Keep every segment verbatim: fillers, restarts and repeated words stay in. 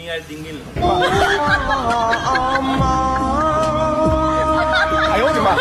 Sini air dingin. Ayo, coba.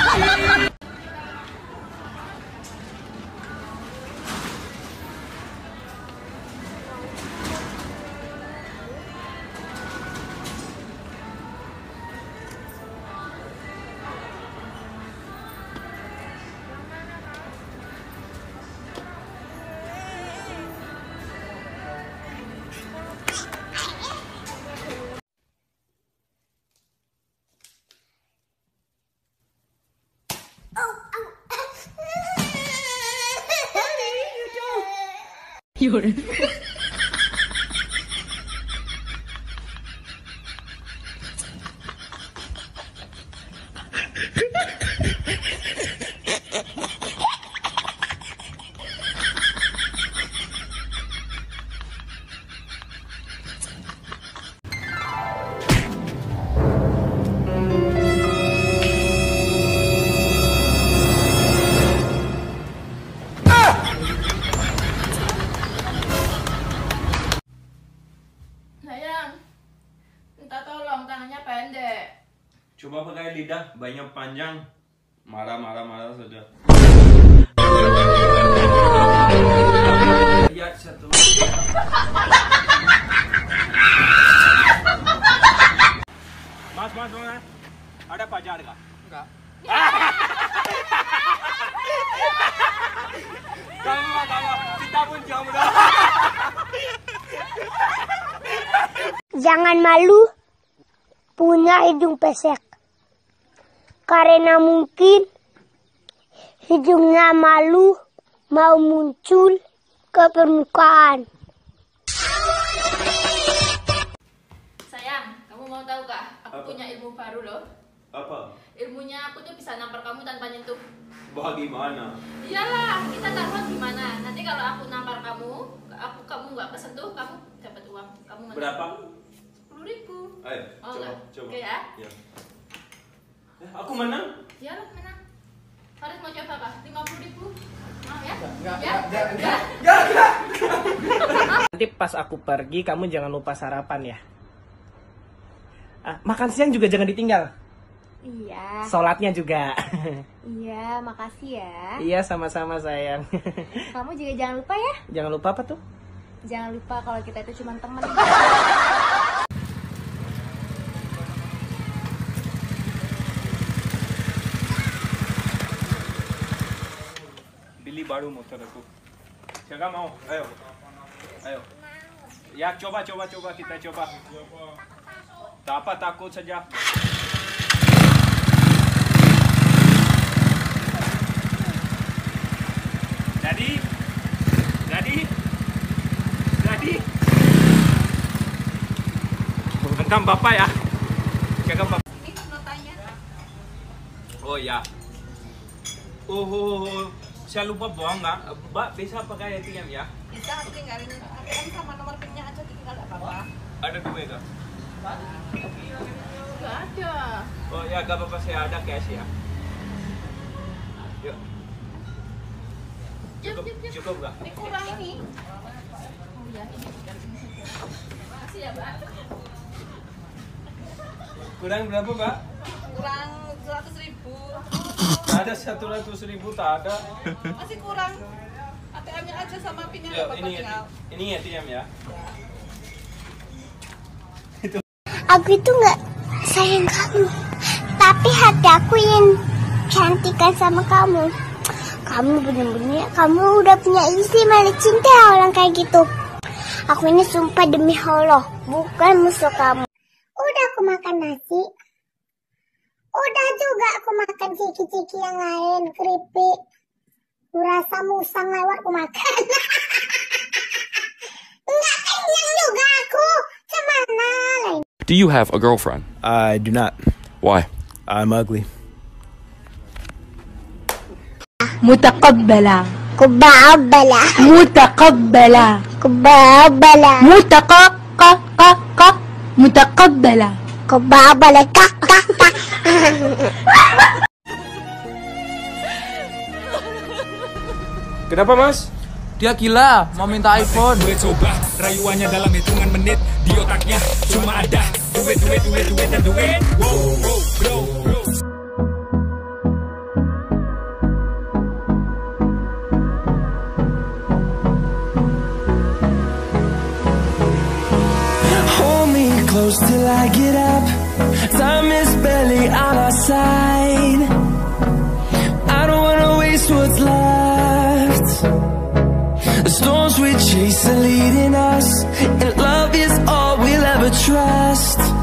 Yun. Coba pakai lidah, banyak panjang. Marah, marah, marah saja. Lihat satu. Mas, mas, mas. Ada pajar kah? Enggak. Kamu, kamu. Kita pun jamu dah. Jangan malu punya hidung pesek. Karena mungkin hidungnya malu mau muncul ke permukaan. Sayang, kamu mau tahu kah? Aku Apa? punya ilmu baru loh. Apa? Ilmunya aku tuh bisa nampar kamu tanpa nyentuh. Bagaimana? Iyalah, kita taruhan gimana? Nanti kalau aku nampar kamu, aku kamu nggak kesentuh, kamu dapat uang. Kamu menang. Berapa? Sepuluh ribu. Ayo, Oh, coba, enggak? coba. Oke ya? Ya. Eh, aku menang? Iyalah, menang. Faris mau coba kah? Lima puluh ribu. Mau ya? Enggak, Ya? enggak, enggak, Ya? Nanti pas aku pergi, kamu jangan lupa sarapan ya. Ah, makan siang juga jangan ditinggal. Iya. Sholatnya juga. Iya, makasih ya. Iya, sama-sama sayang. Kamu juga jangan lupa ya. Jangan lupa apa tuh? Jangan lupa kalau kita itu cuma teman. Beli baru motor aku. Siapa mau? Ayo. Ayo. Ya, coba, coba, coba. Kita coba. Tak apa, takut saja. Jadi? Jadi? Jadi? Hantam bapak ya? Jaga bapak. Ini notanya. Oh ya. Oh, oh, oh. Saya lupa buang nggak? Mbak bisa pakai A T M ya? Bisa, aku tinggalin A T M sama nomor pinnya aja, tinggal apa-apa. Ada dua itu. Gak ada. Oh ya, gak apa-apa, saya ada cash ya. Yuk. Cukup, cukup nggak? Ini kurang ini. Oh ya, ini. Makasih ya, Mbak. Kurang berapa, Mbak? Kurang seratus ribu. Ada satu ratus ribu, tak ada. Masih kurang. A T M-nya aja sama pinnya Yuk, Bapak ini, tinggal. ini A T M ya. Aku itu nggak sayang kamu, tapi hati aku yang cantikan sama kamu. Kamu bener-bener, kamu udah punya istri malah cinta orang kayak gitu. Aku ini sumpah demi Allah, bukan musuh kamu. Udah aku makan nasi. Udah juga aku makan ciki-ciki yang lain, keripik. Kurasa musang lewat aku makan. Enggak kenyang juga aku. Cemana lain. Do you have a girlfriend? I do not. Why? I'm ugly. متقبلة Kubabala. متقبلة Kubabala. متق ق ق ق متقبلة Kubabala. Kak kak kak. Kenapa, Mas? Dia gila, mau minta iPhone. Gue coba rayuannya dalam hitungan menit. Di otaknya cuma ada duit, duit, duit, duit, dan duit. Wow, wow, grow, grow. Hold me close till I get up. Time is barely on our side. I don't wanna waste what's left. The storms we chase are leading us, and love is all we'll ever trust.